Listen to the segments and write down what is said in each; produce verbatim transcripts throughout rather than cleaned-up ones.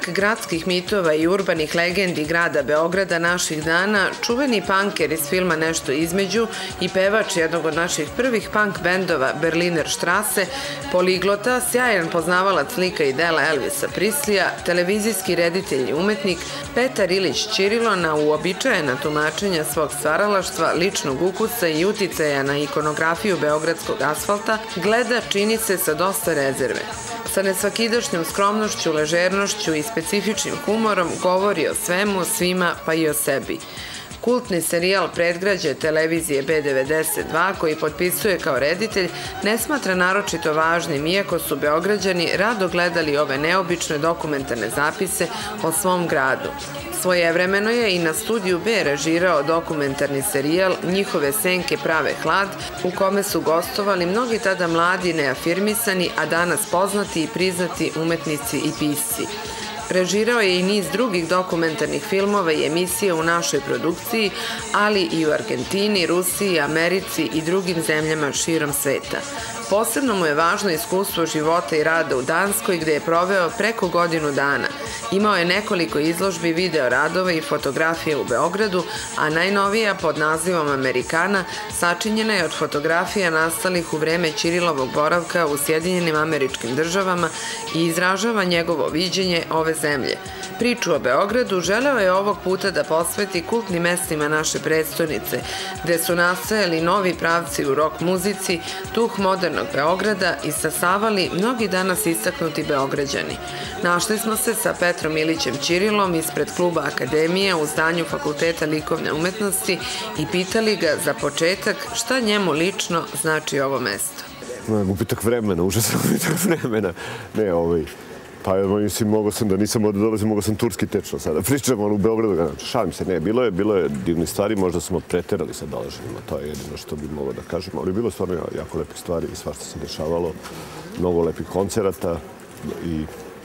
Junak gradskih mitova i urbanih legendi grada Beograda naših dana, čuveni panker iz filma Nešto između i pevač jednog od naših prvih punk bendova Berliner Strasse, poliglota, sjajan poznavalac lika i dela Elvisa Prislija, televizijski reditelj i umetnik Petar Ilić Ćirilo na uobičajena tumačenja svog stvaralaštva, ličnog ukusa i uticaja na ikonografiju beogradskog asfalta gleda, čini se, sa dosta rezerve. Sa nesvakidašnjom skromnošću, ležernošću i specifičnim humorom govori o svemu, svima pa i o sebi. Kultni serijal Predgrađe televizije B devedeset dva, koji potpisuje kao reditelj, ne smatra naročito važnim, iako su Beograđani rado gledali ove neobične dokumentarne zapise o svom gradu. Svojevremeno je i na Studiju B režirao dokumentarni serijal Njihove senke prave hlad, u kome su gostovali mnogi tada mladi, neafirmisani, a danas poznati i priznati umetnici i pisci. Režirao je i niz drugih dokumentarnih filmova i emisija u našoj produkciji, ali i u Argentini, Rusiji, Americi i drugim zemljama širom sveta. Posebno mu je važno iskustvo života i rada u Danskoj, gde je proveo preko godinu dana. Imao je nekoliko izložbi video radova i fotografije u Beogradu, a najnovija pod nazivom Amerikana sačinjena je od fotografija nastalih u vreme Ćirilovog boravka u Sjedinjenim Američkim Državama i izražava njegovo viđenje ove zemlje. Priču o Beogradu želeo je ovog puta da posveti kultnim mestima naše prestonice, gde su nastajali novi pravci u rock muzici, duh modernog Beograda i sasavali mnogi danas istaknuti Beograđani. Našli smo se sa Petrom Ilićem Ćirilom ispred kluba Akademije u zdanju Fakulteta likovne umetnosti i pitali ga za početak šta njemu lično znači ovo mesto. Gubitak vremena, užasan gubitak vremena. Ne, ovaj... Pa mislim, mogao sam da nisam ovdje dolazio, mogao sam turski tečno sada. Pričam, ali u Beogradu, šalim se, ne, bilo je, bilo je divnih stvari, možda smo preterali sa dolaženjima, to je jedino što bi mogao da kažem, ali bilo je stvarno jako lepih stvari i svašta se dešavalo, mnogo lepih koncerata i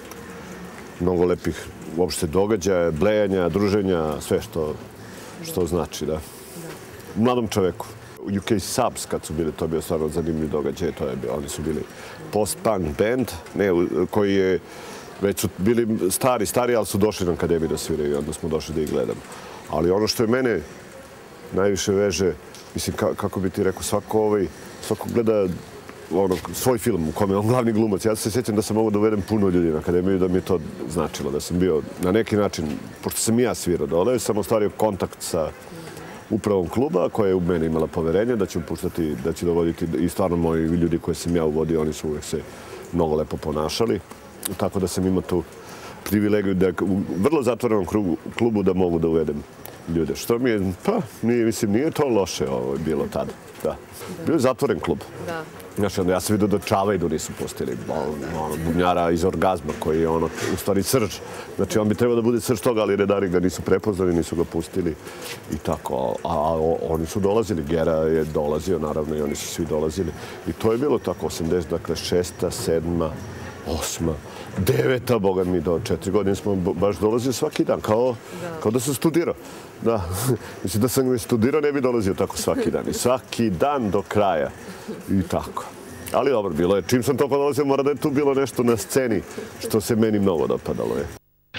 mnogo lepih uopšte događaja, blejanja, druženja, sve što, što znači, da. Mladom čoveku. U K Subs, kad su bili, to je bio stvarno zanimljiv događaj, to je bio, oni su bili post-punk band, ne, koji je, već su bili stari, stari, ali su došli na Akademiju da sviraju i onda smo došli da ih gledamo. Ali ono što je mene najviše veže, mislim, ka, kako bi ti rekao, svako ovaj, svako gleda ono, svoj film u kome je on glavni glumac. Ja se sjećam da sam mogao da uvedem puno ljudi na Akademiju, da mi je to značilo, da sam bio na neki način, pošto sam i ja svirao dole, sam ostvario kontakt sa upravom kluba koja je u mene imala poverenje da ću puštati, da ću dovoditi i stvarno moji ljudi koje sam ja uvodio, oni su uvek se mnogo lepo ponašali. Tako da sam imao tu privilegiju da u vrlo zatvorenom klubu da mogu da uvedem ljude. Što mi je, pa, nije, mislim, nije to loše ovo bilo tada. Da. Bio je zatvoren klub. Da. Znaš, ja sam vidio da Čavajdu nisu pustili, ono, bubnjara iz Orgazma, koji je ono, u stvari srž. Znači, on bi trebao da bude srž toga, ali redari ga nisu prepoznali, nisu ga pustili i tako. A, a oni su dolazili, Gera je dolazio, naravno, i oni su svi dolazili. I to je bilo tako, osamdeset, dakle, šesta, sedma, osma, deveta, boga mi, do četiri godine smo baš dolazili svaki dan, kao da, kao da sam studirao. Da, mislim da sam studirao, ne bi dolazio tako svaki dan. I svaki dan do kraja. I tako. Ali dobro, bilo je. Čim sam to podolazio, mora da je tu bilo nešto na sceni što se meni mnogo dopadalo. Je.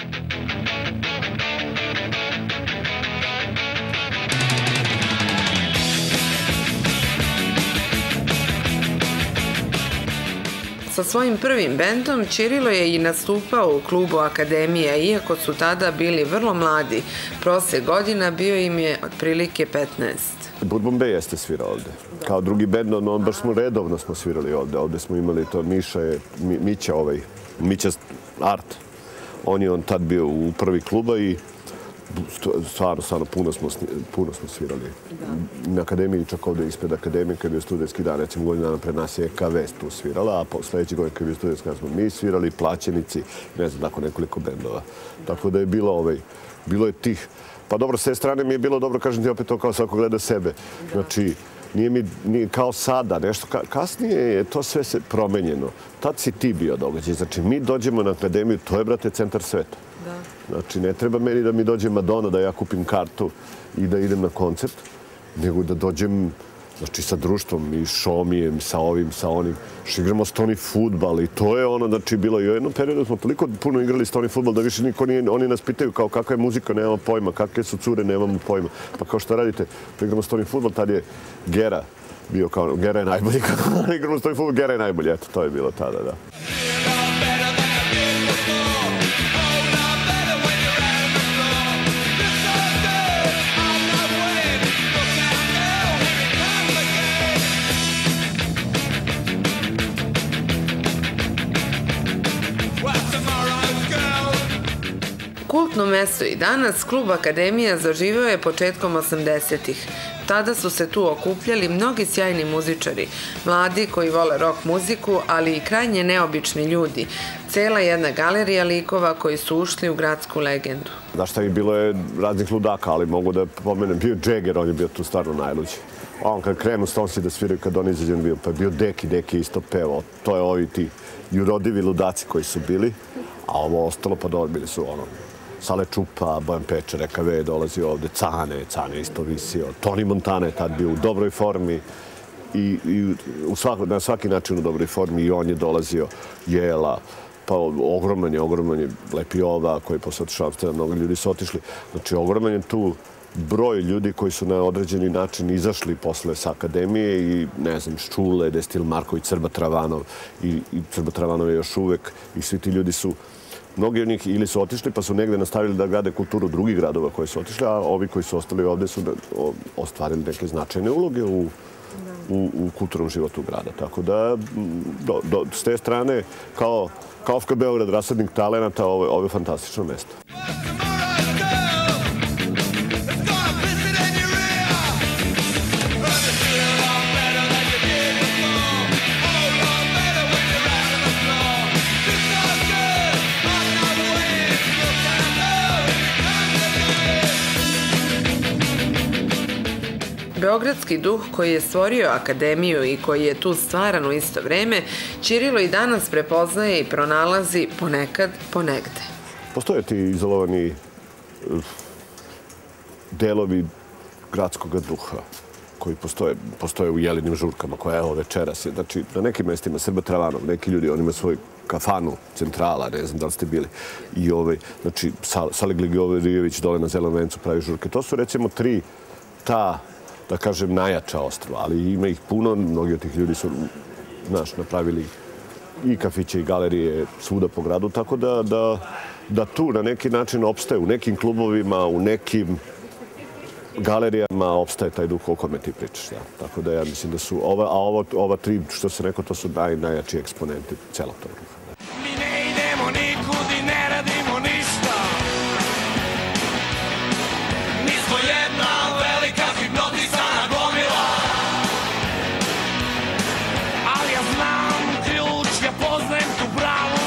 Sa svojim prvim bendom Ćirilo je i nastupao u klubu Akademija, iako su tada bili vrlo mladi. Prosek godina bio im je otprilike petnaest. Bourbon Bay jeste svirao ovde. Kao drugi bend, ono, baš smo redovno smo svirali ovde. Ovde smo imali to Miša, je, Mi, Mića, ovaj, Mića Art. On je on tad bio u prvi kluba i stvarno, stvarno, puno smo, puno smo svirali. Da. Na Akademiji, čak ovde ispred Akademije, kad je bio studentski dan, recimo godinu dana pred nas je E K Vest tu svirala, a po sljedeći godin kad je bio studentski dan smo mi svirali, Plaćenici, ne znam, tako nekoliko bendova. Da. Tako da je bilo, ovaj, bilo je tih. Pa dobro, s te strane mi je bilo dobro, kažem ti opet to kao svako gleda sebe. Da. Znači, nije mi nije kao sada, nešto ka, kasnije je to sve se promenjeno. Tad si ti bio događaj. Znači, mi dođemo na Akademiju, to je, brate, centar sveta. Da. Znači, ne treba meni da mi dođe Madonna, da ja kupim kartu i da idem na koncert, nego da dođem Znači, sa društvom i Šomijem, sa ovim, sa onim. Što igramo stoni fudbal i to je ono, znači, bilo i u jednom periodu smo toliko puno igrali stoni fudbal da više niko nije, oni nas pitaju kao kakva je muzika, nemamo pojma, kakve su cure, nemamo pojma. Pa kao što radite, pa igramo stoni fudbal, tad je Gera bio kao, Gera je najbolji, igramo stoni fudbal, Gera je najbolji, eto, to je bilo tada, da. Kultno mesto i danas, klub Akademija zaživeo je početkom osamdesetih. Tada su se tu okupljali mnogi sjajni muzičari, mladi koji vole rock muziku, ali i krajnje neobični ljudi. Cela jedna galerija likova koji su ušli u gradsku legendu. Znaš šta, i bilo je raznih ludaka, ali mogu da pomenem, bio Jagger, on je bio tu stvarno najluđi. On kad krenu Stonesi da sviraju, kad on izađe, on bio, pa je bio Deki, Deki isto pevao. To je ovi ti jurodivi ludaci koji su bili, a ovo ostalo pa dobili su ono, Sale Čupa, Bojan Pečer, E K V dolazi ovde, Cane, Cane isto visio, Toni Montana je tad bio u dobroj formi i, i u svako, na svaki način u dobroj formi i on je dolazio, Jela, pa ogroman je, ogroman je Lepijova koji je posle otišao, mnogo ljudi su otišli. Znači, ogroman je tu broj ljudi koji su na određeni način izašli posle sa akademije i, ne znam, Ščule, Destil Marković, Crba Travanov i, i Crba Travanov je još uvek i svi ti ljudi su, mnogi od njih ili su otišli pa su negde nastavili da grade kulturu drugih gradova koji su otišli, a ovi koji su ostali ovde su ostvarili neke značajne uloge u, u, u kulturnom životu grada. Tako da, do, do, s te strane, kao, kao F K Beograd, rasadnik talenata, ovo, ovo je fantastično mesto. Beogradski duh koji je stvorio akademiju i koji je tu stvaran u isto vreme, Ćirilo i danas prepoznaje i pronalazi ponekad ponegde. Postoje ti izolovani delovi gradskog duha koji postoje, postoje u Jelinim žurkama, koja je evo večeras. Znači, na nekim mestima Srba Travanov, neki ljudi, on ima svoj kafanu, centrala, ne znam da li ste bili. I ovaj, znači, Sale Gligorijević dole na Zelenom vencu pravi žurke. To su recimo tri ta, da kažem, najjača ostrva, ali ima ih puno, mnogi od tih ljudi su, znaš, napravili i kafiće i galerije svuda po gradu, tako da, da, da tu na neki način opstaje u nekim klubovima, u nekim galerijama opstaje taj duh o kome ti pričaš. Da. Tako da ja mislim da su, ova, a ovo, ova tri, što se rekao, to su naj, najjači eksponenti celog tog duha. Mi ne idemo nikud i ne radimo ništa. Mi smo jedna velika hipnotisana gomila. Ali ja znam ključ, ja poznajem tu bravu.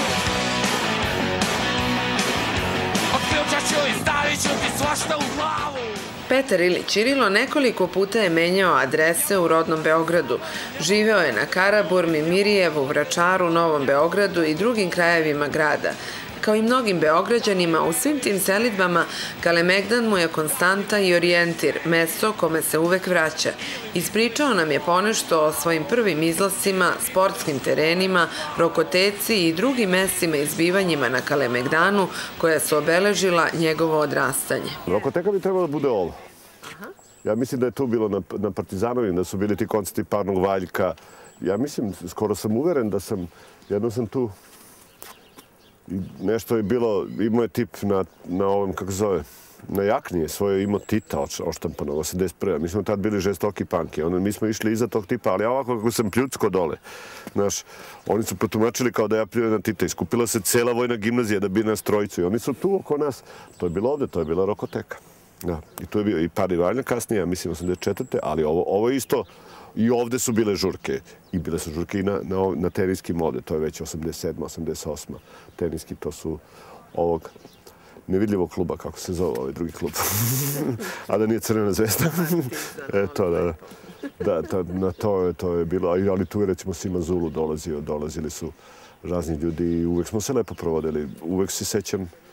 Od ključa ću i stavit ću ti svašta u glavu. Petar ili Ćirilo nekoliko puta je menjao adrese u rodnom Beogradu. Živeo je na Karaburmi, Mirijevu, Vračaru, Novom Beogradu i drugim krajevima grada. Kao i mnogim Beograđanima, u svim tim selidbama Kalemegdan mu je konstanta i orijentir, mesto kome se uvek vraća. Ispričao nam je ponešto o svojim prvim izlascima, sportskim terenima, rokoteci i drugim mestima i zbivanjima na Kalemegdanu koja su obeležila njegovo odrastanje. Rokoteka bi trebalo da bude ovo. Ja mislim da je tu bilo na, na Partizanovim, da su bili ti koncerti Parnog Valjka. Ja mislim, skoro sam uveren da sam, jednom sam tu i nešto je bilo, imao je tip na, na ovom, kako zove, na jaknije svoje imao Tita oštampanog, osamdeset prve. Mi smo tad bili žestoki panki. Onda mi smo išli iza tog tipa, ali ovako kako sam pljucko dole. Znaš, oni su protumačili kao da ja pljujem na Tita. Iskupila se cela vojna gimnazija da bi nas trojicu. I oni su tu oko nas. To je bilo ovde, to je bila rokoteka. Da. I tu je bio i Par Ivalja kasnije, ja mislim osamdeset četvrte. Ali ovo, ovo je isto. I ovde su bile žurke. I bile su žurke i na, na, na teniskim ovde. To je već osamdeset sedma, osamdeset osma Teniski, to su ovog nevidljivog kluba, kako se zove ovaj drugi klub. A da nije Crvena zvezda. E, to, da. Da, to, na to, to je bilo. Ali tu je, recimo, Sima Zulu dolazio. Dolazili su razni ljudi i uvek smo se lepo provodili. Uvek se sećam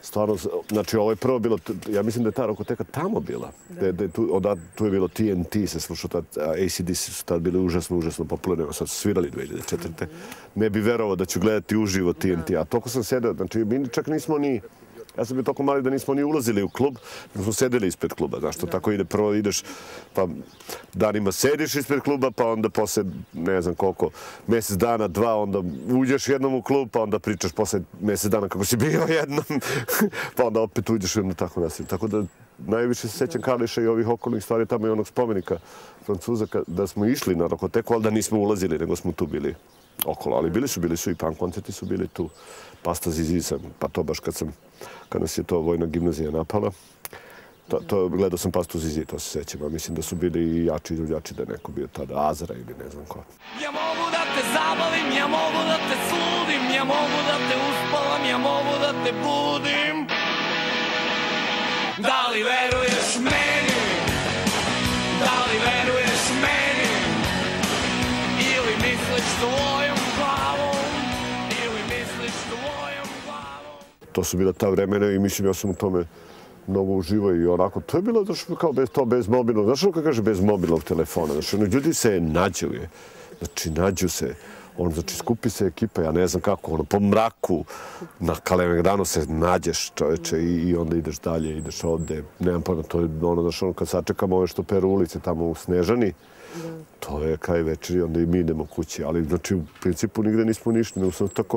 stvarno, znači ovo je prvo bilo, ja mislim da je ta Rokoteka tamo bila. Da. Da, tu, onda, tu je bilo T N T, se slušao, tad, A C D C su tad bili užasno, užasno popularni, sad su svirali dve hiljade četvrte. Ne bi verovao da ću gledati uživo T N T, a toliko sam sedeo, znači mi čak nismo ni, ja sam bio toliko mali da nismo ni ulazili u klub, da smo sedeli ispred kluba, znaš, to tako ide, prvo ideš, pa danima sediš ispred kluba, pa onda posle, ne znam koliko, mjesec dana, dva, onda uđeš jednom u klub, pa onda pričaš posle mjesec dana kako si bio jednom, pa onda opet uđeš i onda tako nastavim. Tako da najviše se sećam Kališa i ovih okolnih stvari, tamo i onog spomenika Francuza, da smo išli na Rokoteku, ali da nismo ulazili, nego smo tu bili okolo, ali bili su, bili su i punk koncerti su bili tu. Pasta Zizi sam, pa to baš kad sam, kad nas je to vojna gimnazija napala, to, to gledao sam Pastu Zizi, to se sećam, a mislim da su bili i jači izvođači, da je neko bio tada Azra ili ne znam ko. Ja mogu da te zabavim, ja mogu da te sudim, ja mogu da te uspavam, ja mogu da te budim. Da li veruješ meni? Da li veruješ meni? Ili misliš svojom glavom? Ili misliš svojom glavom? To su bila ta vremena i mislim ja sam u tome mnogo uživao i onako, to je bilo znači, kao bez, to bez mobilnog, znaš ono kako kaže bez mobilnog telefona, znači ono, ljudi se nađu je, znači nađu se, on, znači skupi se ekipa, ja ne znam kako, ono, po mraku na Kalemegdanu se nađeš čoveče i, i onda ideš dalje, ideš ovde, nemam pojma, to je ono, znači ono, kad sačekamo ove što peru ulice tamo u Snežani, to je kraj večeri, onda i mi idemo kući, ali znači u principu nigde nismo nišli, nego sam tako,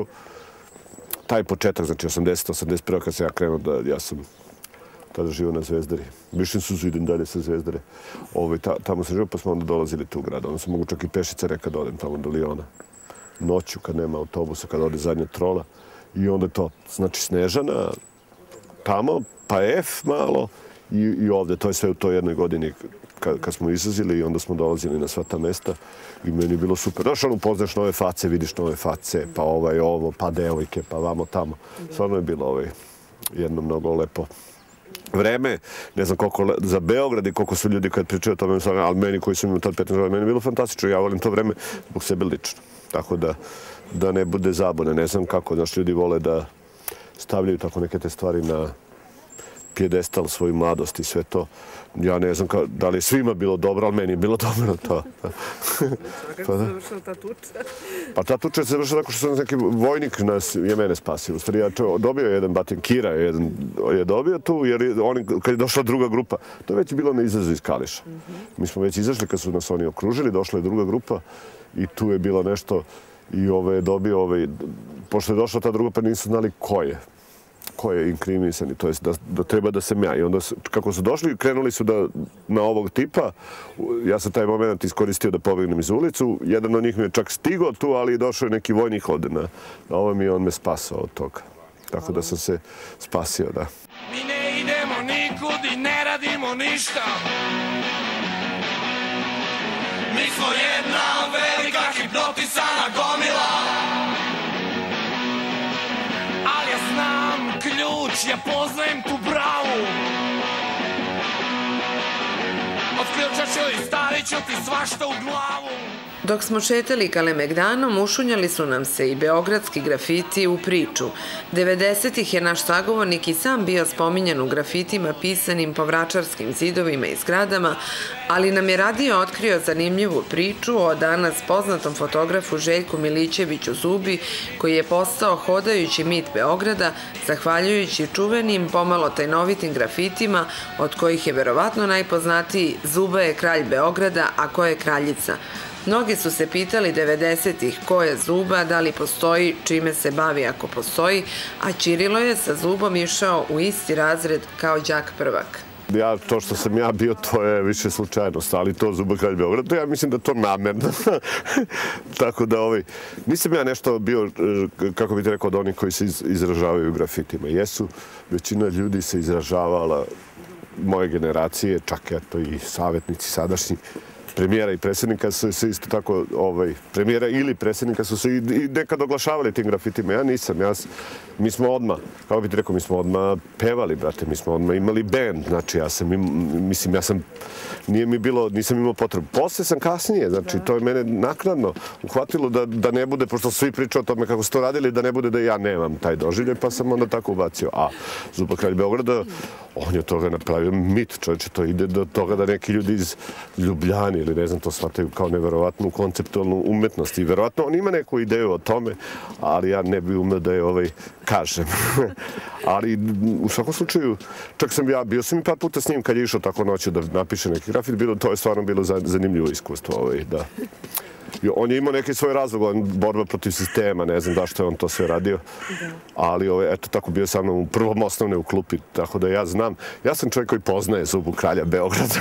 taj početak, znači osamdeset osamdeset prva kad sam ja krenuo da ja sam tada živio na Zvezdari. Višim suzu idem dalje sa Zvezdare. Ove, ta, tamo sam živio pa smo onda dolazili tu u grad. Onda sam mogu čak i pešice nekad odem tamo do Liona. Noću kad nema autobusa, kad ode zadnja trola. I onda je to, znači Snežana, tamo, pa F malo i, i ovde. To je sve u toj jednoj godini kad, kad smo izlazili i onda smo dolazili na sva ta mesta. I meni je bilo super. Znaš, ono, upoznaš nove face, vidiš nove face, pa ovaj, ovo, pa devojke, pa vamo tamo. Stvarno je bilo ovaj, jedno mnogo lepo vreme. Ne znam koliko za Beograd i koliko su ljudi kad pričaju o tome, ali meni koji sam imao tad petnaest godina, meni je bilo fantastično. Ja volim to vreme zbog sebe lično. Tako da, da ne bude zabune. Ne znam kako, znaš, ljudi vole da stavljaju tako neke te stvari na pijedestal svoju mladost i sve to. Ja ne znam kao, da li je svima bilo dobro, ali meni je bilo dobro to. Kako se završila ta tuča? Pa ta tuča se završila tako što sam neki vojnik nas, je mene spasio. U stvari, ja dobio jedan batin, Kira jedan, je dobio tu, jer je, oni, kad je došla druga grupa, to je već bilo na izlazu iz Kališa. Mi smo već izašli kad su nas oni okružili, došla je druga grupa i tu je bilo nešto i ove je dobio, ove, pošto je došla ta druga pa nisu znali ko je. Ko je inkriminisani, to jest da, da treba da sam ja. I onda kako su došli, krenuli su da na ovog tipa. Ja sam taj moment iskoristio da pobegnem iz ulicu. Jedan od njih mi je čak stigao tu, ali došao je neki vojnik ovde na, na ovo mi i on me spasao od toga. Tako da sam se spasio, da. Mi ne idemo nikud i ne radimo ništa. Mi smo jedna velika hipnotisana gomila. Ali ja znam ključ, ja poznajem tu bravu. Otključat ću i stavit ću ti svašta u glavu. Dok smo šetali Kalemegdanom, ušunjali su nam se i beogradski grafiti u priču. devedesetih je naš sagovornik i sam bio spominjan u grafitima pisanim po vračarskim zidovima i zgradama, ali nam je radio otkrio zanimljivu priču o danas poznatom fotografu Željku Milićeviću Zubi, koji je postao hodajući mit Beograda, zahvaljujući čuvenim, pomalo tajnovitim grafitima, od kojih je verovatno najpoznatiji Zuba je kralj Beograda, a ko je kraljica. Mnogi su se pitali devedesetih ko je Zuba, da li postoji, čime se bavi ako postoji, a Ćirilo je sa Zubom išao u isti razred kao đak prvak. Ja, to što sam ja bio, to je više slučajnost, ali to Zuba kralj Beograda, ja mislim da to namerno. Tako da, ovaj, nisam ja nešto bio, kako bih rekao, od onih koji se izražavaju grafitima. Jesu, većina ljudi se izražavala, moje generacije, čak eto i savjetnici sadašnji, premijera i predsjednika su se isto tako, ovaj, premijera ili predsjednika su se i, i nekad oglašavali tim grafitima. Ja nisam, ja, mi smo odmah, kako bih ti rekao, mi smo odmah pevali, brate, mi smo odmah imali band, znači ja sam, mislim, ja sam, nije mi bilo, nisam imao potrebu. Posle sam kasnije, znači to je mene naknadno uhvatilo da, da ne bude, pošto svi pričaju o tome kako su to radili, da ne bude da ja nemam taj doživljaj, pa sam onda tako ubacio. A Zuba kralj Beograda, on je toga napravio mit, čovječe, to ide do toga da neki ljudi iz Ljubljane ili ne znam, to shvataju kao neverovatnu konceptualnu umetnost. I verovatno on ima neku ideju o tome, ali ja ne bih umeo da je ovaj kažem. Ali u svakom slučaju, čak sam ja, bio sam i par puta s njim kad je išao tako noću da napiše neki grafit, bilo, to je stvarno bilo zanimljivo iskustvo. Ovaj, da. On je imao neki svoj razlog, on borba protiv sistema, ne znam da što je on to sve radio. Ali ovaj, eto tako bio sa mnom u prvom osnovne u klupi, tako da ja znam. Ja sam čovjek koji poznaje Zubu kralja Beograda.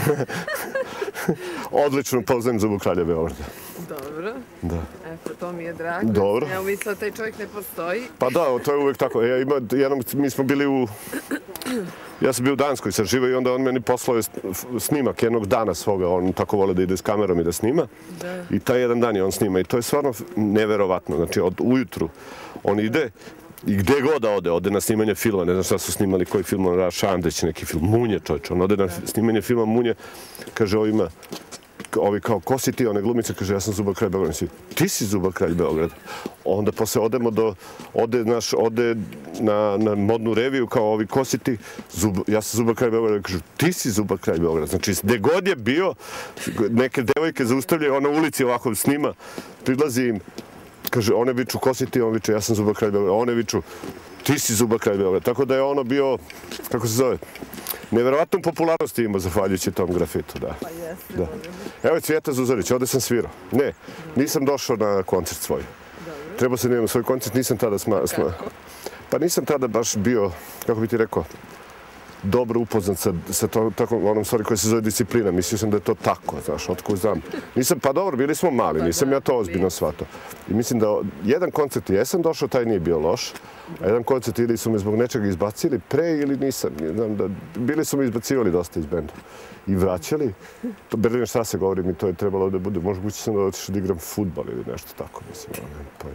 Odlično poznajem Zubu kralja Beograda. Dobro. Da. Eto, to mi je drago. Dobro. Ja mislila da taj čovjek ne postoji. Pa da, to je uvijek tako. Ja ima, jednom, mi smo bili u... Ja sam bio u Danskoj, sam živao i onda on meni poslao snimak jednog dana svoga. On tako vole da ide s kamerom i da snima. Da. I taj jedan dan je on snima. I to je stvarno neverovatno. Znači, od ujutru on ide i gdje god da ode, ode na snimanje filma. Ne znam šta su snimali, koji film, on Raš Andeć, neki film. Munje, čovječ. On ode na snimanje filma Munje. Kaže, ovo ima... Ovi kao, ko si ti, one glumice, kaže, ja sam Zuba kralj Beograda. Ti si Zuba kralj Beograda. Onda posle odemo do, ode, naš, ode na, na modnu reviju, kao ovi, ko si ti, Zuba, ja sam Zuba kralj Beograda. Kažu, ti si Zuba kralj Beograda. Znači, gde god je bio, neke devojke zaustavljaju, ona u ulici ovako snima, prilazi im, kaže, one viču, ko si ti, on viče, ja sam Zuba kralj Beograda. One viču, ti si Zuba kralj Beograda. Tako da je ono bio, kako se zove, neverovatnu popularnosti ima zahvaljujući tom grafitu, da. Pa jeste. Da. Evo je Cvijeta Zuzorić, ovdje sam svirao. Ne, nisam došao na koncert svoj. Dobro. Trebao sam da imam svoj koncert, nisam tada sma... sma... Pa nisam tada baš bio, kako bi ti rekao, dobro upoznat sa, sa to, tako, onom stvari koja se zove disciplina. Mislio sam da je to tako, znaš, otko znam. Nisam, pa dobro, bili smo mali, nisam ja to ozbiljno shvatao. I mislim da jedan koncert jesam došao, taj nije bio loš. A jedan koncert ili su me zbog nečega izbacili pre ili nisam. Znam da, bili su me izbacivali dosta iz benda. I vraćali. To Berliner Straße govori mi, to je trebalo da bude. Možda bući sam da otišao da igram fudbal ili nešto tako, mislim. Ne, pa...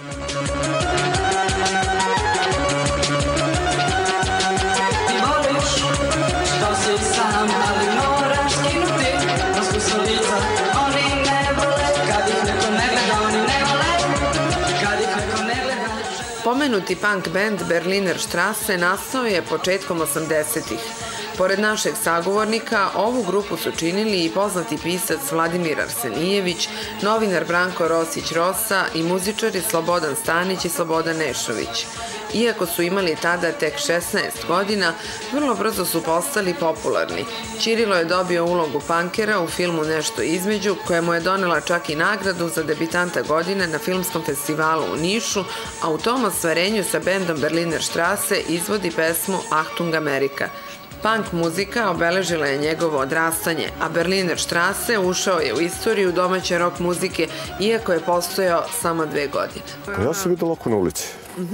Što si sam, ali moraš skinuti masku sa lica. Oni ne vole, kad ih neko ne gleda, oni ne vole, kad ih neko ne gleda. Pomenuti punk band Berliner Straße nastao je početkom osamdesetih. Pored našeg sagovornika, ovu grupu su činili i poznati pisac Vladimir Arsenijević, novinar Branko Rosić-Rosa i muzičari Slobodan Stanić i Slobodan Nešović. Iako su imali tada tek šesnaest godina, vrlo brzo su postali popularni. Ćirilo je dobio ulogu punkera u filmu Nešto između, koja mu je donela čak i nagradu za debitanta godine na filmskom festivalu u Nišu, a u tom ostvarenju sa bendom Berliner Straße izvodi pesmu Achtung Amerika. Punk muzika obeležila je njegovo odrastanje, a Berliner Straße ušao je u istoriju domaće rock muzike, iako je postojao samo dve godine. Pa ja sam vidio Loku na ulici.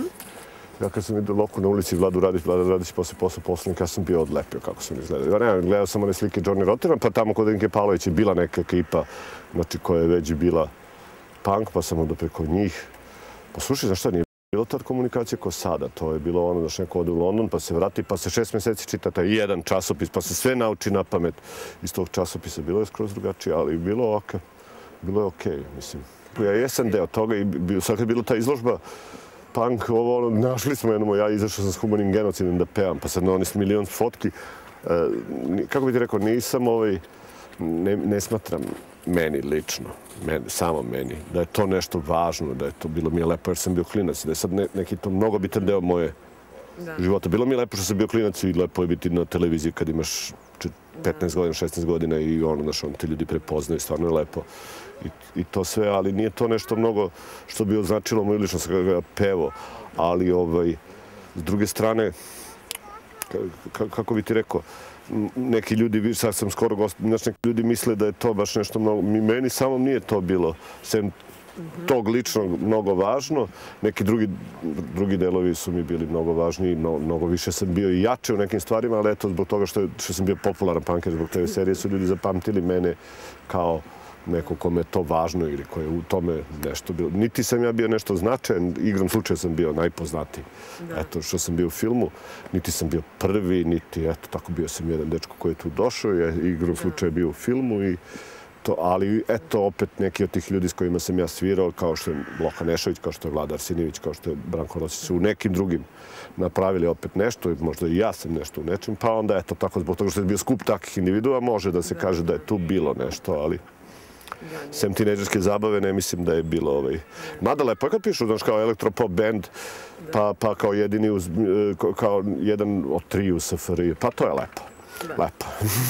Ja kad sam vidio Loku na ulici, Vladu Radić, Vlada Radić posle posle poslednika, ja sam bio odlepio kako sam izgledao. Ja ne, gledao sam one slike Johnny Rotterdam, pa tamo kod Inke Pavlović je bila neka ekipa, znači koja je već bila punk, pa sam onda preko njih. Pa slušaj, znaš šta, nije bilo tad komunikacija ko sada. To je bilo ono, znaš, neko ode u London, pa se vrati, pa se šest mjeseci čita taj jedan časopis, pa se sve nauči na pamet iz tog časopisa. Bilo je skroz drugačije, ali bilo je okej. Bilo je okej, mislim. Ja jesam deo toga i sad je bila ta izložba punk, ovo, ono, našli smo jednom, ja izašao sam s humanim genocidom da pevam, pa sad na onih milion fotki. E, kako bi ti rekao, nisam ovaj, ne, ne smatram meni lično, meni, samo meni, da je to nešto važno, da je to bilo mi je lepo jer sam bio klinac, da je sad ne, neki to mnogo bitan deo moje da. života. Bilo mi je lepo što sam bio klinac i lepo je biti na televiziji kad imaš petnaest godina, šesnaest godina i ono, znaš, on te ljudi prepoznaju, stvarno je lepo. I, i to sve, ali nije to nešto mnogo što bi označilo moju ličnost kako ga pevo. Ali, ovaj, s druge strane, kako bi ti rekao, neki ljudi, sad sam skoro gost, znači neki ljudi misle da je to baš nešto mnogo, meni samom nije to bilo, sem tog ličnog mnogo važno. Neki drugi, drugi delovi su mi bili mnogo važniji, no, mnogo više sam bio i jače u nekim stvarima, ali eto, zbog toga što, je, što sam bio popularan punker, zbog te serije su ljudi zapamtili mene kao neko kome je to važno ili koje je u tome nešto bilo. Niti sam ja bio nešto značajan, igrom slučaja sam bio najpoznatiji. Da. Eto, što sam bio u filmu, niti sam bio prvi, niti, eto, tako bio sam jedan dečko koji je tu došao, je igrom slučaja bio u filmu i to, ali eto, opet neki od tih ljudi s kojima sam ja svirao, kao što je Loka Nešović, kao što je Vlada Arsinović, kao što je Branko Rosić, su u nekim drugim napravili opet nešto i možda i ja sam nešto u nečem, pa onda eto, tako zbog toga što je bio skup takvih individua, može da se kaže da je tu bilo nešto, ali sem tinejdžerske zabave ne mislim da je bilo ovaj... Mada lepo je kad pišu, znaš, kao elektropop band, pa, pa kao jedini, uz, kao jedan od tri u S F R I, pa to je lepo. Lepo.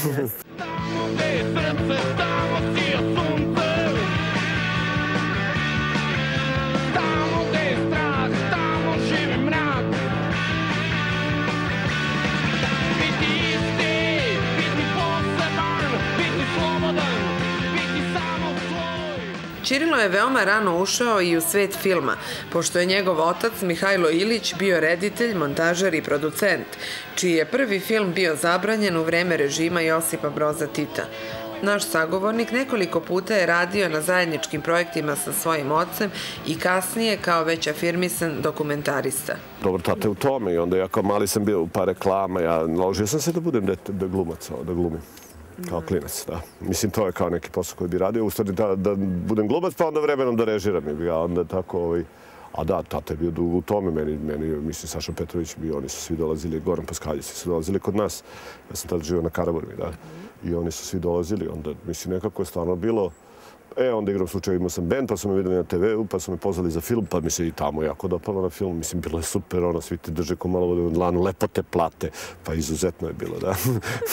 Ćirilo je veoma rano ušao i u svet filma, pošto je njegov otac Mihajlo Ilić bio reditelj, montažer i producent, čiji je prvi film bio zabranjen u vreme režima Josipa Broza Tita. Naš sagovornik nekoliko puta je radio na zajedničkim projektima sa svojim ocem i kasnije kao već afirmisan dokumentarista. Dobro, tata je u tome i onda ja kao mali sam bio u par reklama, ja naložio sam se da budem dete, da glumac, da glumim. Kao klinac, da. Mislim, to je kao neki posao koji bi radio. U stvari da, da budem glumac, pa onda vremenom da režiram. Ja onda tako, ovaj... A da, tata je bio dugo u tome. Meni, meni mislim, Saša Petrović bio, oni su svi dolazili, Goran Paskaljić su dolazili kod nas. Ja sam tada živio na Karaburmi, da. I oni su svi dolazili. Onda, mislim, nekako je stvarno bilo... E, onda igram slučaju, imao sam band, pa su me videli na te veu, pa su me pozvali za film, pa mi se i tamo jako dopalo na film. Mislim, bilo je super, ono, svi ti drže ko malo vode u dlanu, lepo te plate, pa izuzetno je bilo, da.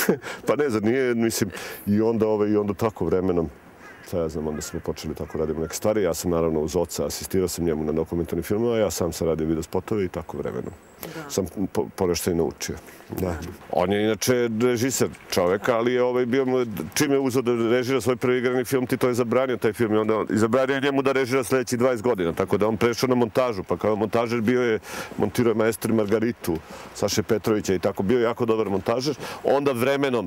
Pa ne znam, nije, mislim, i onda, ove, i onda tako vremenom, šta ja znam, onda smo počeli tako radimo neke stvari. Ja sam naravno uz oca, asistirao sam njemu na dokumentarnim filmima, a ja sam sam radio video spotove i tako vremenom. Da. Sam po, ponešto i naučio. Da. On je inače režiser čoveka, ali je ovaj bio, čim je uzeo da režira svoj prvi igrani film, ti to je zabranio taj film i onda on, i zabranio njemu da režira sljedećih dvadeset godina, tako da on prešao na montažu, pa kao montažer bio je, montirao je Maestru i Margaritu, Saše Petrovića i tako, bio je jako dobar montažer. Onda vremenom,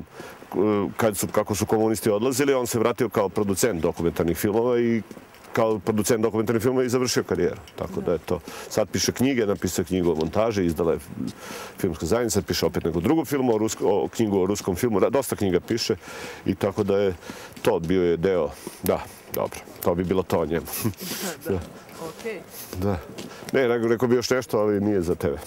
kad su, kako su komunisti odlazili, on se vratio kao producent dokumentarnih filmova i kao producent dokumentarnih filmova i završio karijeru. Tako da je to. Sad piše knjige, napisao knjigu o montaži, izdala je filmska zajednica, sad piše opet neku drugu filmu, o, rusko, o knjigu o ruskom filmu, dosta knjiga piše i tako da je to bio je deo, da, dobro, to bi bilo to o njemu. Da, okej. Da. Ne, rekao bi još nešto, ali nije za tebe.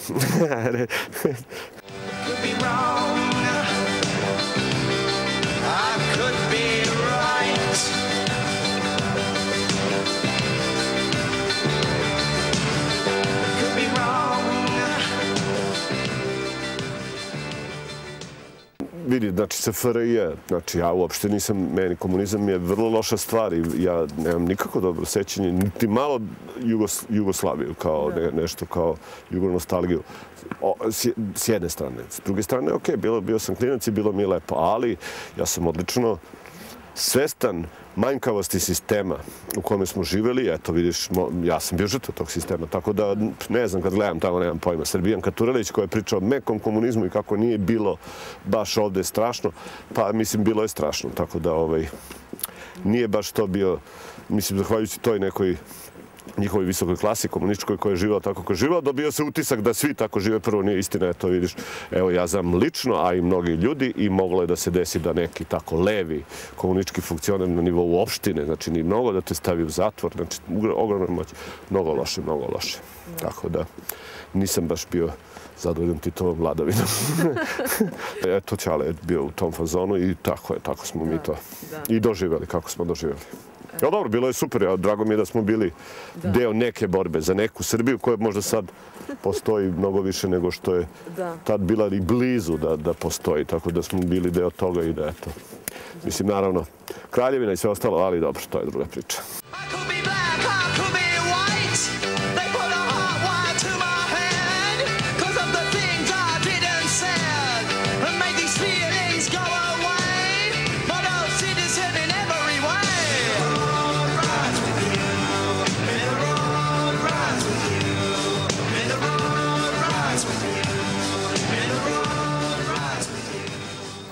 Vidi, znači S F R I je, znači ja uopšte nisam, meni komunizam je vrlo loša stvar i ja nemam nikako dobro sećanje, niti malo Jugos, Jugoslaviju, kao ne, nešto kao jugonostalgiju. O, s, s jedne strane. S druge strane, ok, bilo, bio sam klinac i bilo mi je lepo, ali ja sam odlično svestan manjkavosti sistema u kome smo živjeli. Eto, vidiš, ja sam bio žrtva tog sistema, tako da ne znam, kad gledam tamo, nemam pojma. Srbijan Katurelić koji je pričao o mekom komunizmu i kako nije bilo baš ovde strašno, pa mislim, bilo je strašno, tako da ovaj, nije baš to bio, mislim, zahvaljujući toj nekoj njihovoj visokoj klasi komunističkoj koja je živela tako kako je živela, dobio se utisak da svi tako žive. Prvo nije istina, je to vidiš. Evo, ja znam lično, a i mnogi ljudi, i moglo je da se desi da neki tako levi komunistički funkcioner na nivou opštine, znači ni mnogo da te stavi u zatvor, znači ogromna moć, mnogo loše, mnogo loše. Tako da nisam baš bio zadovoljan Titovom vladavinom. Eto, Ćale je bio u tom fazonu i tako je, tako smo mi to i doživjeli, kako smo doživjeli. Ja, dobro, bilo je super. Ja, drago mi je da smo bili da. deo neke borbe za neku Srbiju koja možda sad postoji mnogo više nego što je da. tad bila i blizu da, da postoji. Tako da smo bili deo toga i da eto. Mislim, naravno, Kraljevina i sve ostalo, ali dobro, to je druga priča.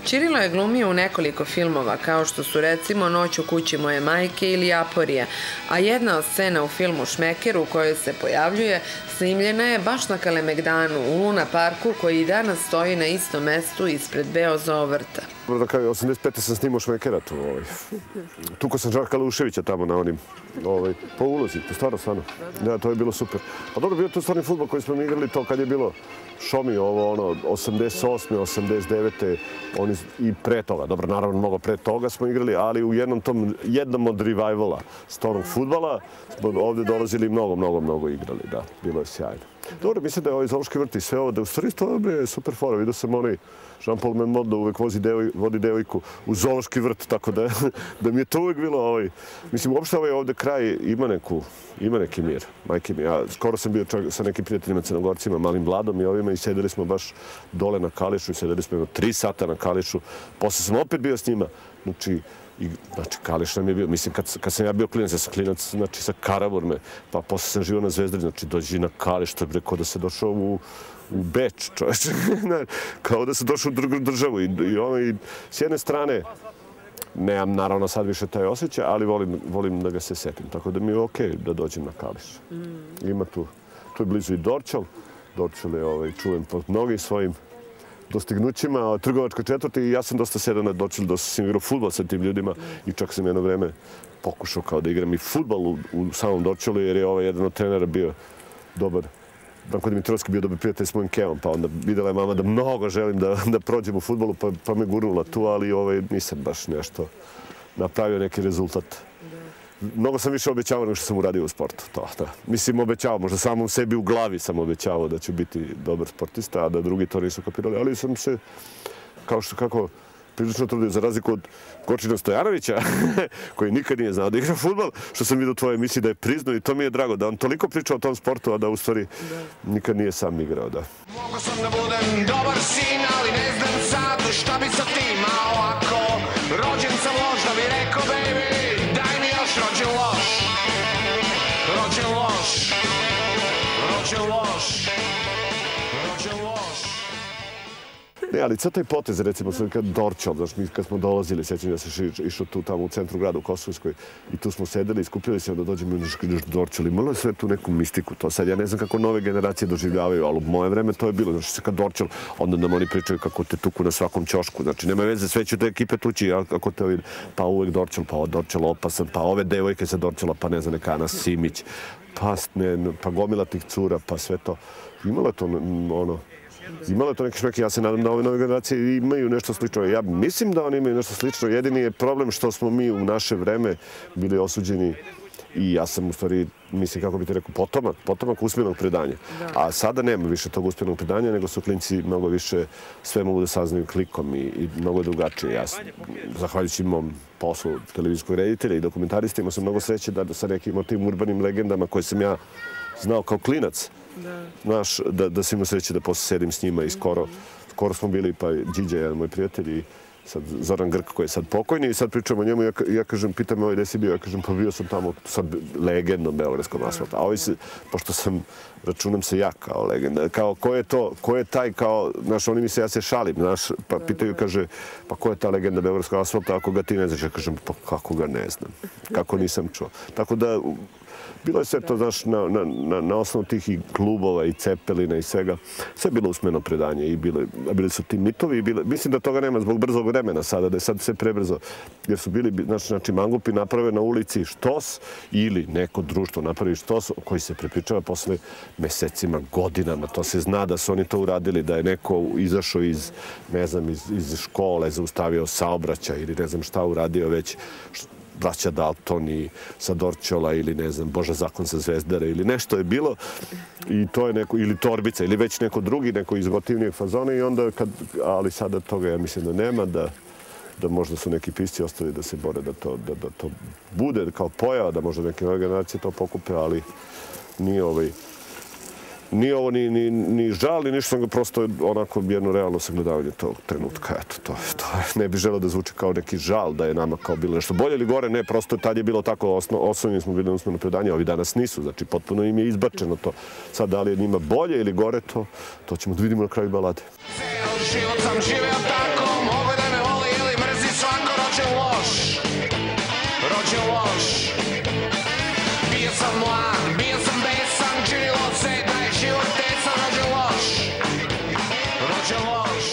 Ćirilo je glumio u nekoliko filmova, kao što su recimo Noć u kući moje majke ili Aporija, a jedna od scena u filmu Šmeker u kojoj se pojavljuje snimljena je baš na Kalemegdanu u Luna parku koji i danas stoji na istom mestu ispred Beo Zoovrta. Da kažem, osamdeset pete sam snimao Šmekera tu. Ovaj. Tuko sam Žarka Luševića tamo na onim, ovaj, po ulozi, to stvarno, stvarno. Ja, to je bilo super. Pa dobro, bio to stvarni fudbal koji smo mi igrali to kad je bilo Šomi, ovo ono, osamdeset osme, osamdeset devete oni i pre toga. Dobro, naravno, mnogo pre toga smo igrali, ali u jednom tom, jednom od revivala stvarnog fudbala smo ovde dolazili mnogo, mnogo, mnogo igrali, da, bilo je sjajno. Dobro, mislim da je ovaj Zoološki vrt i sve ovo, da u stvari to je super fora. Vidio sam onaj Jean-Paul Memod da uvek vozi devoj, vodi devojku u Zoološki vrt, tako da, da mi je to uvek bilo ovaj... Mislim, uopšte ovaj ovde kraj ima neku, ima neki mir, majke mi. Ja skoro sam bio čak sa nekim prijateljima Crnogorcima, Malim Vladom i ovima i sedeli smo baš dole na Kališu i sedeli smo jedno tri sata na Kališu. Posle sam opet bio s njima. Znači, I, znači, Kališ nam je bio, mislim, kad, kad sam ja bio klinac, ja sam klinac, znači, sa Karaburme, pa posle sam živio na Zvezdari, znači, dođi na Kališ, to je rekao da se došao u, u Beč, čovječe, kao da se došao u drugu državu. I, i, ono, i s jedne strane, nemam naravno sad više taj osjećaj, ali volim, volim da ga se setim, tako da mi je okej da dođem na Kališ. Mm. Ima tu, tu je blizu i Dorćol, Dorćol je ovaj, čuven po mnogim svojim dostignućima, trgovačkoj četvrti i ja sam dosta sedao na Dorćolu, dosta sam igrao fudbal sa tim ljudima i čak sam jedno vreme pokušao kao da igram i fudbal u, u samom Dorćolu jer je ovaj jedan od trenera bio dobar. Branko Dimitrovski bio dobar prijatelj s mojim Kevom, pa onda videla je mama da mnogo želim da, da prođem u fudbalu, pa, pa me gurnula tu, ali ovaj, nisam baš nešto napravio neki rezultat. Mnogo sam više obećavao nego što sam uradio u sportu. To, da. Mislim, obećavao, možda samom sebi u glavi sam obećavao da ću biti dobar sportista, a da drugi to nisu kapirali. Ali sam se, kao što kako, prilično trudio, za razliku od Gočina Stojanovića, koji nikad nije znao da igra fudbal, što sam vidio u tvojoj emisiji da je priznao i to mi je drago, da on toliko priča o tom sportu, a da u stvari nikad nije sam igrao. Da. Mogu sam da budem dobar sin, ali ne znam sad šta bi sa tim, a ovako rođen sam loš, da bi rekao, baby, rođen loš, rođen loš, rođen loš, rođen loš. Ne, ali sad taj potez, recimo, kad Dorćol, znaš, mi kad smo dolazili, sjećam da se išao tu tamo u centru grada u Kosovskoj i tu smo sedeli i skupili se, onda dođemo i ideš Dorćol. Imalo je sve tu neku mistiku to. Sad ja ne znam kako nove generacije doživljavaju, ali u moje vreme to je bilo. Znači, se kad Dorćol, onda nam oni pričaju kako te tuku na svakom ćošku. Znači, nema veze, sve će te ekipe tući, ako te vidi. Pa uvek Dorćol, pa Dorćol opasan, pa ove devojke sa Dorćola, pa ne znam, neka Ana Simić, pa, ne, pa gomila tih cura, pa sve to. Imalo je to, ono, imalo je to neki šmek, ja se nadam da ove nove generacije imaju nešto slično. Ja mislim da oni imaju nešto slično. Jedini je problem što smo mi u naše vreme bili osuđeni i ja sam u stvari, mislim kako bi ti rekao, potomak, potomak usmenog predanja. A sada nema više tog usmenog predanja, nego su klinci mnogo više, sve mogu da saznaju klikom i, i mnogo drugačije. Ja sam, zahvaljujući mom poslu televizijskog reditelja i dokumentarista, imao sam mnogo sreće da sa nekim od tim urbanim legendama koje sam ja znao kao klinac, znaš, da, da sam imao sreće da posle sedim s njima i skoro, skoro smo bili, pa Điđa, jedan moj prijatelj i sad Zoran Grk koji je sad pokojni i sad pričamo o njemu i ja, ja kažem, pitam me ovaj gde si bio, ja kažem, pa bio sam tamo sad legendom beogradskom asfalta. A ovaj se, pošto sam, računam se ja kao legenda, kao ko je to, ko je taj kao, znaš, oni mi se, ja se šalim, znaš, pa pitaju, kaže, pa ko je ta legenda beogradskog asfalta ako ga ti ne znaš, ja kažem, pa kako ga ne znam, kako nisam čuo. Tako da, bilo je sve to, znaš, na, na, na, na osnovu tih i klubova i Cepelina i svega. Sve je bilo usmeno predanje i bile, bili su ti mitovi i bile, mislim da toga nema zbog brzog vremena sada, da je sad sve prebrzo. Jer su bili, znači, znači mangupi naprave na ulici štos ili neko društvo napravi štos koji se prepričava posle mesecima, godinama. To se zna da su oni to uradili, da je neko izašao iz, ne znam, iz, iz škole, zaustavio saobraćaj ili ne znam šta uradio već, braća Dalton i sa Dorćola ili ne znam, Boža zakon sa Zvezdare ili nešto je bilo i to je neko, ili Torbica ili već neko drugi, neko iz gotivnijeg fazona i onda kad, ali sada toga ja mislim da nema, da, da možda su neki pisci ostali da se bore da to, da, da to bude kao pojava, da možda neke nove generacije to pokupe, ali nije ovaj, nije ovo ni, ni, ni žal, ni ništa, nego prosto onako jedno realno sagledavanje tog trenutka. Eto, to, to ne bih želeo da zvuči kao neki žal da je nama kao bilo nešto bolje ili gore. Ne, prosto tad je bilo tako, osno, osnovni smo bili na usmeno predanje, a ovi danas nisu. Znači, potpuno im je izbačeno to. Sad, da li je njima bolje ili gore, to, to ćemo da vidimo na kraju balade. Ceo život sam živeo tako, mogu da me rođen loš. Bio sam mlad, bio sam besan, činilo se da je život tesan, rođen loš. Rođen loš.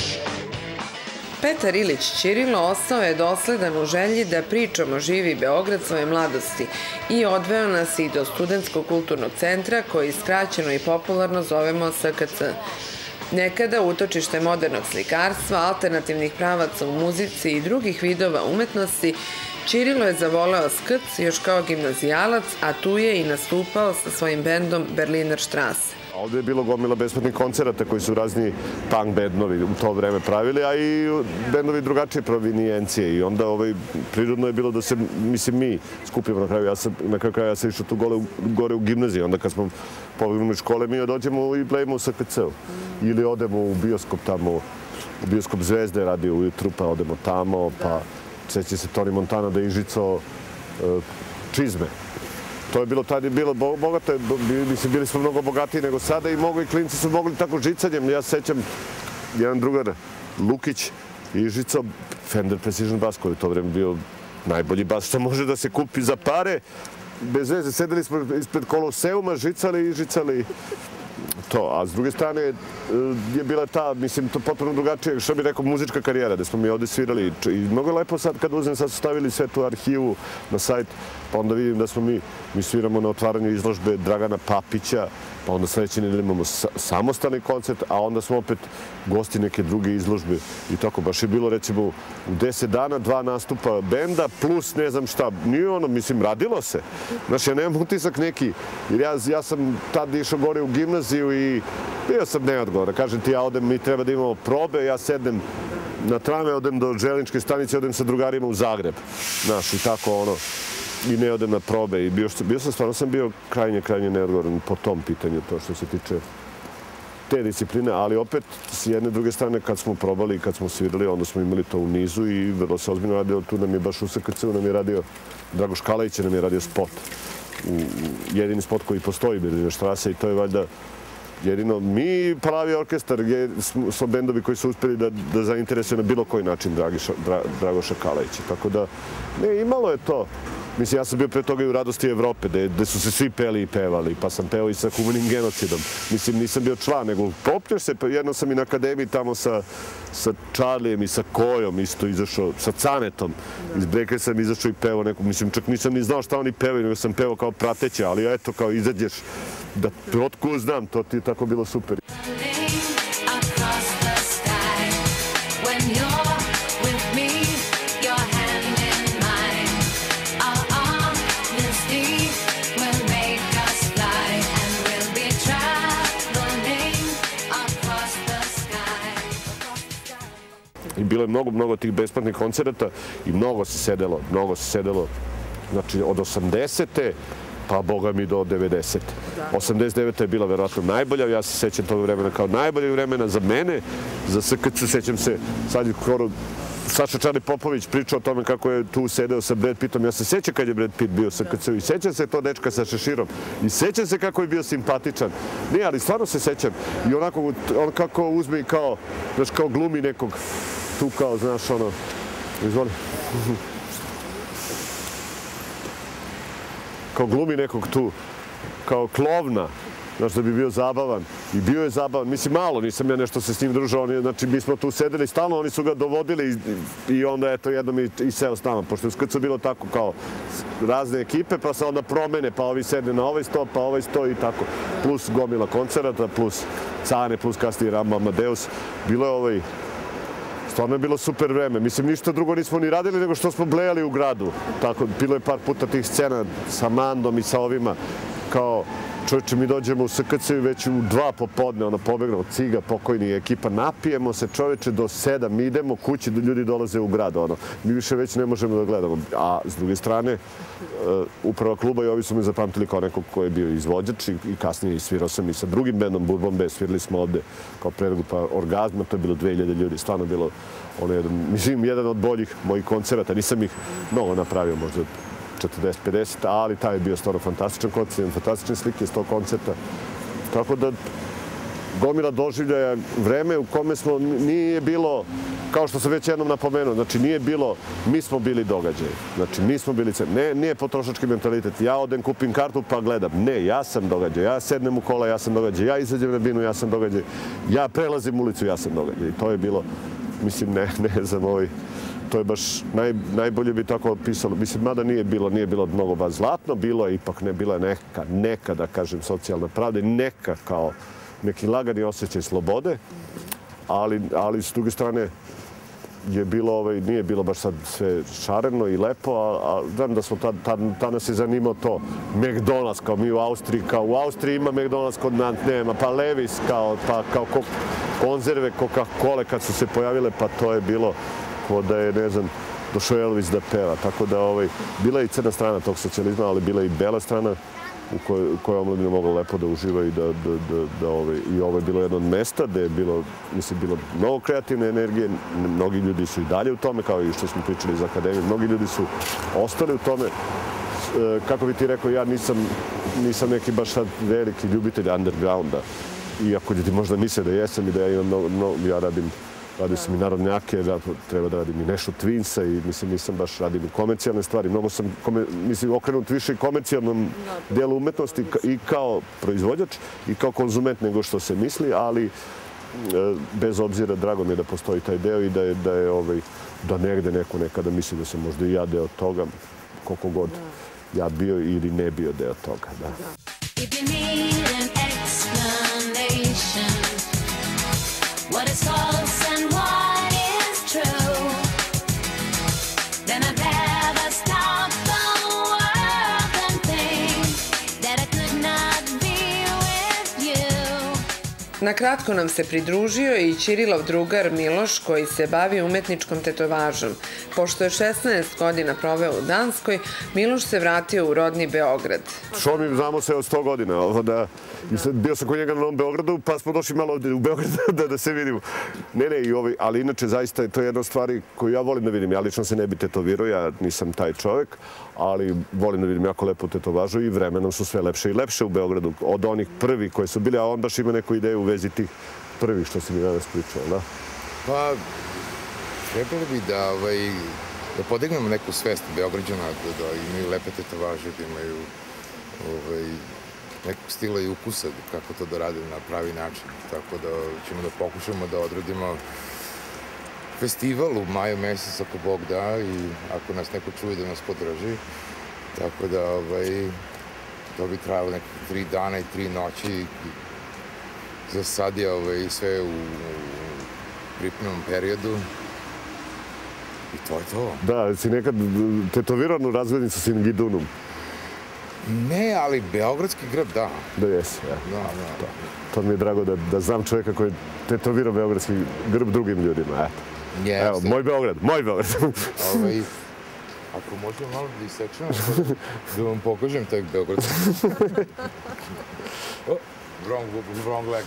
Petar Ilić Ćirilo ostao je dosledan u želji da pričamo živi Beograd svoje mladosti i odveo nas i do Studentskog kulturnog centra koji skraćeno i popularno zovemo S K C. Nekada utočište modernog slikarstva, alternativnih pravaca u muzici i drugih vidova umetnosti, Ćirilo je zavoleo skrc još kao gimnazijalac, a tu je i nastupao sa svojim bendom Berliner Strasse. Ovdje je bilo gomila besplatnih koncerata koji su razni punk bendovi u to vreme pravili, a i bendovi drugačije provinijencije. I onda ovaj, prirodno je bilo da se, mislim, mi skupimo na kraju. Ja sam, na kraju kraja ja sam išao tu gore, gore u gimnaziji. Onda kad smo pobegli iz škole, mi dođemo i plejemo u S K C-u. Ili odemo u bioskop tamo, u bioskop Zvezde, radio ujutru, pa odemo tamo, pa seća se Toni Montana da je ižicao uh, čizme. To je bilo, tad je bilo bogato, mislim, bili smo mnogo bogatiji nego sada i mnogo i klinci su mogli tako žicanjem. Ja sećam jedan drugar, Lukić, i žicao Fender Precision bas koji je to vreme bio najbolji bas što može da se kupi za pare. Bez veze, sedeli smo ispred Koloseuma, žicali i žicali to. A s druge strane je bila ta, mislim, to potpuno drugačije, što bi rekao, muzička karijera, gde smo mi ovdje svirali. I mnogo je lepo sad kad uzem, sad su stavili sve tu arhivu na sajt, pa onda vidim da smo mi, mi sviramo na otvaranju izložbe Dragana Papića, pa onda sledeće nedelje imamo samostalni koncert, a onda smo opet gosti neke druge izložbe i tako. Baš je bilo, recimo, u deset dana dva nastupa benda, plus ne znam šta. Nije ono, mislim, radilo se. Znaš, ja nemam utisak neki, jer ja, ja sam tad išao gore u gimnaziju i bio sam neodgovoran. Kažem ti, ja odem, mi treba da imamo probe, ja sedem na tramvaj, odem do železničke stanice, odem sa drugarima u Zagreb. Znaš, i tako ono. I ne odem na probe. I bio, bio sam, stvarno sam bio krajnje, krajnje neodgovoran po tom pitanju, to što se tiče te discipline, ali opet s jedne druge strane kad smo probali i kad smo svirali, onda smo imali to u nizu i vrlo se ozbiljno radio. Tu nam je baš u S K C-u nam je radio, Dragoš Kalajić nam je radio spot. Jedini spot koji postoji, Berliner Strasse, i to je valjda jedino mi, pravi orkestar, smo bendovi koji su uspeli da, da zainteresuju na bilo koji način Dragiša, Dra, Dragoša Kalajića. Tako da, ne, imalo je to. Mislim, ja sam bio pre toga i u Radosti Evrope, gde su se svi peli i pevali, pa sam peo i sa Humanim genocidom. Mislim, nisam bio član, nego popnješ se, pa jedno sam i na akademiji tamo sa, sa Charlijem i sa Kojom isto izašao, sa Canetom. Iz Breke sam izašao i pevao neku, mislim, čak nisam ni znao šta oni pevaju, nego sam pevao kao prateća, ali eto, kao izađeš, da otko znam, to ti je tako bilo super. I bilo je mnogo, mnogo tih besplatnih koncerata i mnogo se sedelo, mnogo se sedelo, znači od osamdesete pa boga mi do devedesete. osamdeset deveta je bila verovatno najbolja, ja se sećam tog vremena kao najbolje vremena za mene, za S K C sećam se, sad je skoro Saša Čarli Popović pričao o tome kako je tu sedeo sa Brad Pittom. Ja se sećam kad je Brad Pitt bio u S K C-u i sećam se to dečka sa šeširom i sećam se kako je bio simpatičan. Ne, ali stvarno se sećam. I onako, on kako uzme i kao, znaš, kao glumi nekog tu kao, znaš, ono, izvoli. Kao glumi nekog tu, kao klovna, znaš, da bi bio zabavan. I bio je zabavan. Mislim, malo nisam ja nešto se s njim družao. Znači, mi smo tu sedeli stalno, oni su ga dovodili i, i onda, eto, jednom i, i seo s nama. Pošto je u S K C bilo tako kao razne ekipe, pa se onda promene, pa ovi sedne na ovaj sto, pa ovaj sto i tako. Plus gomila koncerata, plus Cane, plus kasnije Rama Amadeus. Bilo je ovaj... Stvarno je bilo super vreme. Mislim, ništa drugo nismo ni radili nego što smo blejali u gradu. Tako, bilo je par puta tih scena sa Mandom i sa ovima. Kao, čovječe, mi dođemo u S K C i već u dva popodne, ono, pobegnemo, Ciga, pokojni ekipa, napijemo se, čovječe, do sedam, mi idemo kući, ljudi dolaze u grad, ono. Mi više već ne možemo da gledamo. A s druge strane, uprava kluba i ovi su me zapamtili kao nekog ko je bio izvođač i kasnije svirao sam i sa drugim bendom Bourbon Band, svirali smo ovde kao predgrupa Orgazma, to je bilo dve hiljade ljudi, stvarno bilo ono jedan, mislim, jedan od boljih mojih koncerata, nisam ih mnogo napravio, možda četrdeset pedeset, ali taj je bio stvarno fantastičan koncert, fantastične slike s tog koncerta. Tako da, gomila doživljaja, vreme u kome smo, nije bilo kao što sam već jednom napomenuo, znači nije bilo, mi smo bili događaj. Znači mi smo bili, ne, nije potrošački mentalitet. Ja odem, kupim kartu pa gledam. Ne, ja sam događaj. Ja sednem u kola, ja sam događaj. Ja izađem na binu, ja sam događaj. Ja prelazim ulicu, ja sam događaj. I to je bilo, mislim, ne, ne znam, ovaj, to je baš naj, najbolje bi tako opisalo. Mislim, mada nije bilo, nije bilo mnogo baš zlatno, bilo je ipak ne, bila je neka, neka, da kažem, socijalna pravda i neka kao neki lagani osjećaj slobode, ali, ali s druge strane je bilo, ovaj, nije bilo baš sad sve šareno i lepo, a, a znam da smo tad, tad, tad nas je zanimao to. McDonald's, kao mi u Austriji, kao u Austriji ima McDonald's, kod nas nema, pa Levi's, kao, pa kao ko, konzerve, Coca-Cola kad su se pojavile, pa to je bilo ko da je, ne znam, došao Elvis da peva. Tako da, ovaj, bila je i crna strana tog socijalizma, ali bila je i bela strana u kojoj, kojoj omladina mogla lepo da uživa i da, da, da, da ovaj, i ovo je bilo jedno od mesta gde je bilo, mislim, bilo mnogo kreativne energije. Mnogi ljudi su i dalje u tome, kao i što smo pričali iz akademije. Mnogi ljudi su ostali u tome. E, kako bi ti rekao, ja nisam, nisam neki baš sad veliki ljubitelj undergrounda. Iako ljudi možda misle da jesam i da ja imam mnogo, mnogo ja radim Radio sam i narodnjake, treba da radim i nešto Twinsa i mislim nisam baš radim i komercijalne stvari. Mnogo sam mislim, okrenut više i komercijalnom dijelu umetnosti i kao proizvođač i kao konzument nego što se misli, ali bez obzira drago mi je da postoji taj deo i da je, da je ovaj, da negde neko nekada misli da sam možda i ja deo toga, koliko god ja bio ili ne bio deo toga. Da. If you need an explanation, what is false and what is true, then I'd rather stop the world than think that I could not be with you. Na kratko nam se pridružio i Ćirilov drugar Miloš koji se bavi umetničkom tetovažom. Pošto je šesnaest godina proveo u Danskoj, Miloš se vratio u rodni Beograd. Što mi znamo se od sto godina. Da, bio sam kod njega na Novom Beogradu, pa smo došli malo ovdje u Beograd da, da se vidimo. Ne, ne, i ovaj, ali inače zaista to je jedna stvar koju ja volim da vidim. Ja lično se ne bi tetovirao, ja nisam taj čovjek, ali volim da vidim jako lepo tetovažu i vremenom su sve lepše i lepše u Beogradu. Od onih prvi koji su bili, a on baš ima neku ideju u vezi tih prvih što si mi danas pričao, da? Pa, trebalo bi da, ovaj, da podignemo neku svest Beograđana, da, da imaju lepe tetovaže, da imaju ovaj, nekog stila i ukusa kako to da rade na pravi način. Tako da ćemo da pokušamo da odradimo festival u maju mesec, ako Bog da, i ako nas neko čuje da nas podrži. Tako da ovaj, to bi trajalo nekih tri dana i tri noći. Za sad je ovaj, sve u pripremnom periodu. I to je to. Da, si nekad tetoviranu razglednicu s Ingidunom? Ne, ali Beogradski grb, da. Da jesi, ja. Da, da. To, to mi je drago da, da znam čovjeka koji je tetovirao Beogradski grb drugim ljudima, eto. Jeste. Evo, moj Beograd, moj Beograd. Ovaj, ako možemo malo da isečemo, da vam pokažem taj Beogradski. Oh, wrong, wrong leg.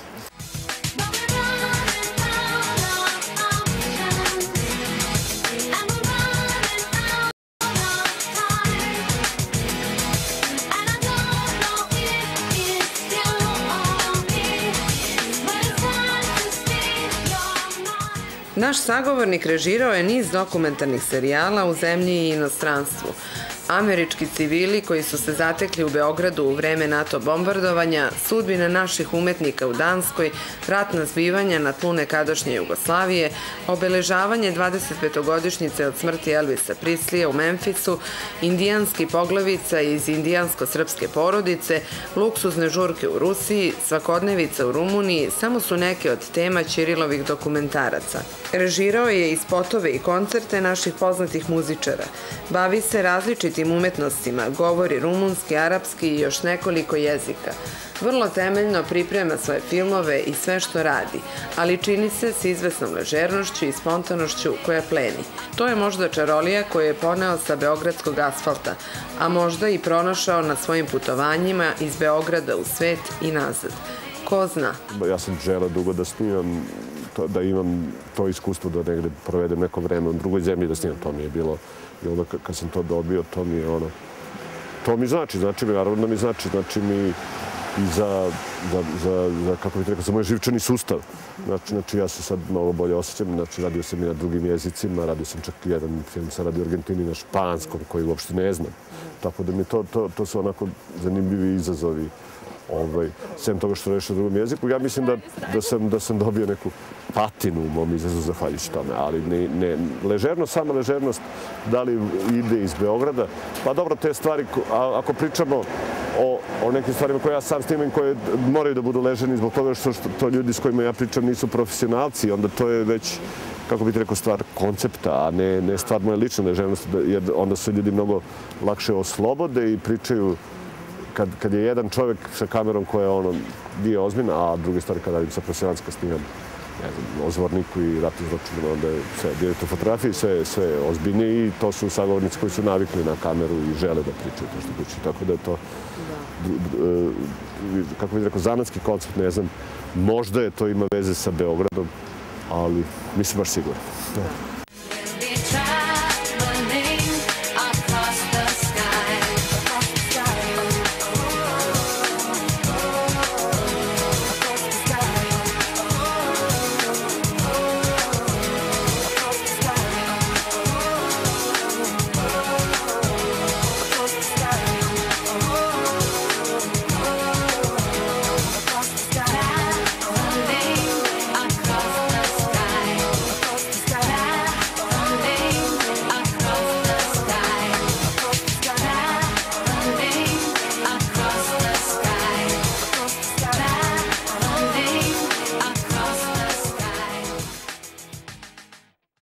Naš sagovornik režirao je niz dokumentarnih serijala u zemlji i inostranstvu. Američki civili koji su se zatekli u Beogradu u vreme NATO bombardovanja, sudbine naših umetnika u Danskoj, ratna zbivanja na tlu nekadašnje Jugoslavije, obeležavanje dvadesetpetogodišnjice od smrti Elvisa Prislija u Memfisu, indijanski poglavica iz indijansko-srpske porodice, luksuzne žurke u Rusiji, svakodnevica u Rumuniji, samo su neke od tema Ćirilovih dokumentaraca. Režirao je i spotove i koncerte naših poznatih muzičara. Bavi se različitim umetnostima, govori rumunski, arapski i još nekoliko jezika. Vrlo temeljno priprema svoje filmove i sve što radi, ali čini se s izvesnom ležernošću i spontanošću koja pleni. To je možda čarolija koju je poneo sa beogradskog asfalta, a možda i pronašao na svojim putovanjima iz Beograda u svet i nazad. Ko zna? Ja sam želeo dugo da snimam, to, da imam to iskustvo da negde provedem neko vreme u drugoj zemlji da snimam. To mi je bilo, i onda kad sam to dobio, to mi je ono, to mi znači, znači mi, naravno mi znači, znači mi i za, za, za, za kako bih rekao, za moj živčani sustav. Znači, znači, ja se sad mnogo bolje osjećam. Znači, radio sam i na drugim jezicima, radio sam čak i jedan film sa radio Argentini na španskom, koji uopšte ne znam. Tako da mi to, to, to su onako zanimljivi izazovi. Ovaj, sem toga što reši na drugom jeziku, ja mislim da, da, sam, da sam dobio neku patinu u mom izazu zahvaljujući tome, ali ne, ne, ležernost, sama ležernost, da li ide iz Beograda, pa dobro, te stvari, a, ako pričamo o, o nekim stvarima koje ja sam snimam, koje moraju da budu ležerni zbog toga što, što to ljudi s kojima ja pričam nisu profesionalci, onda to je već, kako bih rekao, stvar koncepta, a ne, ne stvar moje lične ležernosti, jer onda se ljudi mnogo lakše oslobode i pričaju Kad, kad je jedan čovjek sa kamerom koja ono, nije ozbiljna, a druge stvari kad radim sa profesionalska snimam, ne znam, o Zvorniku i ratnim zločinima, onda je sve direktor fotografije, sve, sve ozbiljnije i to su sagovornici koji su navikli na kameru i žele da pričaju to što kući. Tako da je to, da. kako bih rekao, zanatski koncept, ne znam, možda je to ima veze sa Beogradom, ali nisam baš siguran.